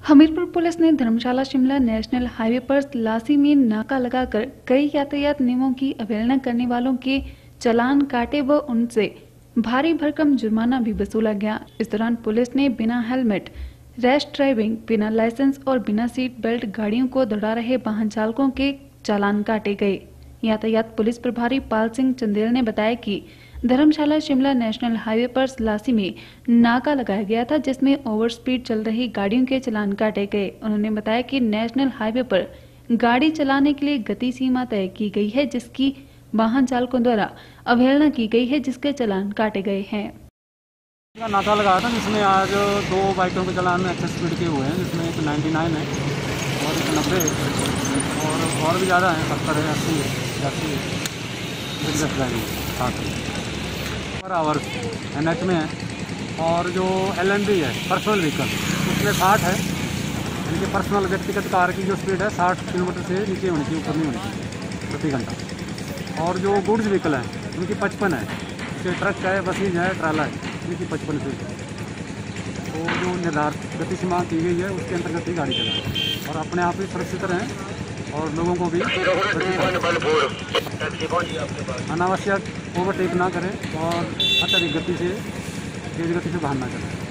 Hamirpur police ने धर्मशाला Shimla national highway पर लासी में नाका लगाकर कई यातायात नियमों की अवहेलना करने वालों के चालान काटे व उनसे भारी भरकम जुर्माना भी वसूला गया। इस दौरान पुलिस ने बिना हेलमेट, रैश ड्राइविंग, बिना लाइसेंस और बिना सीट बेल्ट गाड़ियों को दौड़ा रहे वाहन चालकों के चालान काटे गए। यातायात पुलिस प्रभारी पाल सिंह चंदेल ने बताया कि धर्मशाला शिमला नेशनल हाईवे पर लासी में नाका लगाया गया था, जिसमें ओवर स्पीड चल रही गाड़ियों के चालान काटे गए। उन्होंने बताया कि नेशनल हाईवे पर गाड़ी चलाने के लिए गति सीमा तय की गई है, जिसकी वाहन चालकों द्वारा अवहेलना की गई है, जिसके चालान काटे गए हैं। नाका लगाया था जिसमें आज 2 बाइकों के चालान में अच्छे स्पीड के हुए हैं, जिसमें एक 99 है और एक 90 और भी ज़्यादा है, 70 है, 80 है, 80 है पर आवर NH में है। और जो LNB है पर्सनल व्हीकल, उसमें 60 है। इनके पर्सनल व्यक्तिगत कार की जो स्पीड है 60 किलोमीटर से नीचे होनी चाहिए, ऊपर नहीं होनी चाहिए प्रति घंटा। और जो गुड्स व्हीकल हैं उनकी 55 है, जैसे ट्रक है, बसेज है, ट्राला है, इनकी 55 स्पीड है। तो जो निर्धारित गति सीमा की गई है उसके अंतर्गत ही गाड़ी चलाएं और अपने आप ही सुरक्षित रहें और लोगों को भी अनावश्यक ओवरटेक ना करें और अत्यधिक गति से, तेज गति से वाहन ना चलाएं।